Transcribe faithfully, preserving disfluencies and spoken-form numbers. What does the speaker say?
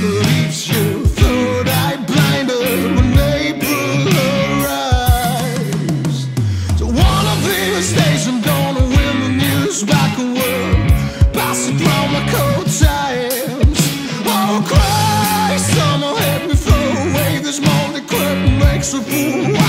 leaves you third-eye blinded when April arrives. So one of these days I'm gonna win the news back a world, pass it round my coat times. Oh Christ, someone help me throw away this moldy crepe and makes a fool.